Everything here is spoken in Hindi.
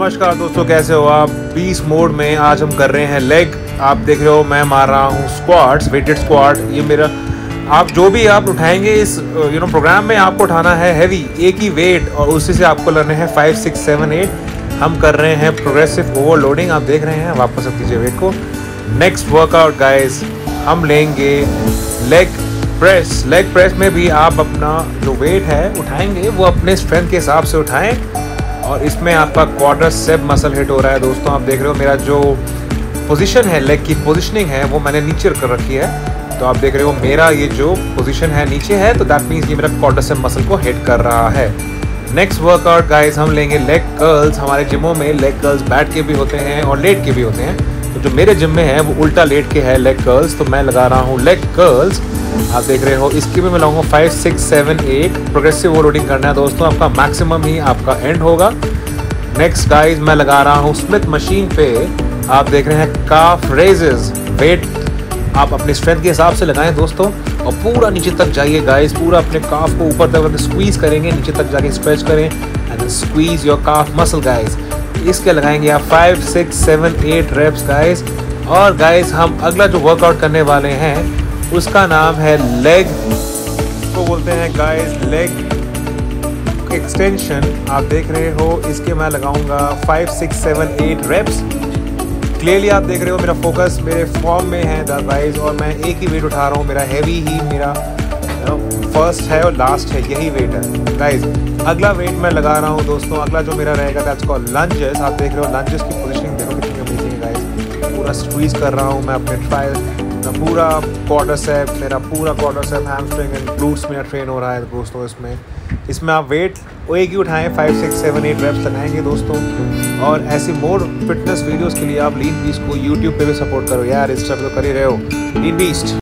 नमस्कार दोस्तों, कैसे हो आप। 20 मोड में आज हम कर रहे हैं लेग। आप देख रहे हो मैं मार रहा हूँ स्क्वाट्स, वेटेड स्क्वाट। ये मेरा आप जो भी आप उठाएंगे इस प्रोग्राम में आपको उठाना है हैवी, एक ही वेट, और उसी से आपको लेने हैं 5, 6, 7, 8। हम कर रहे हैं प्रोग्रेसिव ओवरलोडिंग। आप देख रहे हैं, वापस रख दीजिए वेट को। नेक्स्ट वर्कआउट गाइस, हम लेंगे लेग प्रेस। लेग प्रेस में भी आप अपना जो वेट है उठाएंगे वो अपने स्ट्रेंथ के हिसाब से उठाएं, और इसमें आपका क्वाड्रिसेप मसल हिट हो रहा है। दोस्तों आप देख रहे हो मेरा जो पोजीशन है, लेग की पोजीशनिंग है वो मैंने नीचे कर रखी है। तो आप देख रहे हो मेरा ये जो पोजीशन है नीचे है, तो दैट मीन्स ये मेरा क्वाड्रिसेप मसल को हिट कर रहा है। नेक्स्ट वर्कआउट गाइस, हम लेंगे लेग कर्ल्स। हमारे जिमों में लेग कर्ल्स बैठ के भी होते हैं और लेट के भी होते हैं। तो जो मेरे जिम में है वो उल्टा लेट के है लेग कर्ल्स, तो मैं लगा रहा हूँ लेग कर्ल्स। आप देख रहे हो इसकी भी मैं लगाऊंगा 5, 6, 7, 8। प्रोग्रेसिव ओवरलोडिंग करना है दोस्तों, आपका मैक्सिमम ही आपका एंड होगा। नेक्स्ट गाइस, मैं लगा रहा हूँ स्मिथ मशीन पे। आप देख रहे हैं काफ रेजेस। वेट आप अपने स्ट्रेंथ के हिसाब से लगाएं दोस्तों, और पूरा नीचे तक जाइए गाइस। पूरा अपने काफ को ऊपर तक स्क्वीज करेंगे, नीचे तक जाके स्ट्रेच करें and then squeeze your calf muscle guys. इसके लगाएंगे आप 5, 6, 7, 8 रेप्स गाइस। और गाइस हम अगला जो वर्कआउट करने वाले हैं उसका नाम है लेग, इसको बोलते हैं गाइस लेग एक्सटेंशन। आप देख रहे हो इसके मैं लगाऊंगा 5, 6, 7, 8 रेप्स। क्लियरली आप देख रहे हो मेरा फोकस मेरे फॉर्म में है गाइस, और मैं एक ही वेट उठा रहा हूँ। मेरा हैवी ही मेरा फर्स्ट है और लास्ट है, यही वेट है गाइस। अगला वेट मैं लगा रहा हूँ दोस्तों, अगला जो मेरा रहेगा दैट्स कॉल्ड लंजेस। आप देख रहे हो लंजेस की पोजीशनिंग देखो कितनी अमेजिंग है गाइस। पूरा स्क्वीज कर रहा हूँ मैं अपने ट्राई, पूरा क्वाड्रिसेप, मेरा पूरा क्वाड्रिसेप, हैमस्ट्रिंग एंड ग्लूट्स मेरा ट्रेन हो रहा है दोस्तों। इसमें आप वेट एक ही उठाएं, 5, 6, 7, 8 रेप्स लगाएंगे दोस्तों। और ऐसी मोर फिटनेस वीडियोस के लिए आप लीन बीस्ट को यूट्यूब पे भी सपोर्ट करो यार, इंस्टा पे तो कर ही रहे हो लीन बीस्ट।